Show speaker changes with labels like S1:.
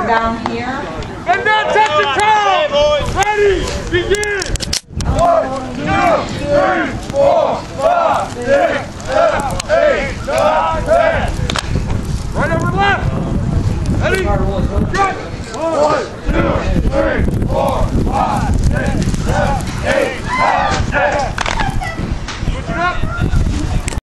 S1: We're down here.
S2: And now touch the toe! Ready, begin! 1, 2, 3, 4, 5, 6, 7, 8.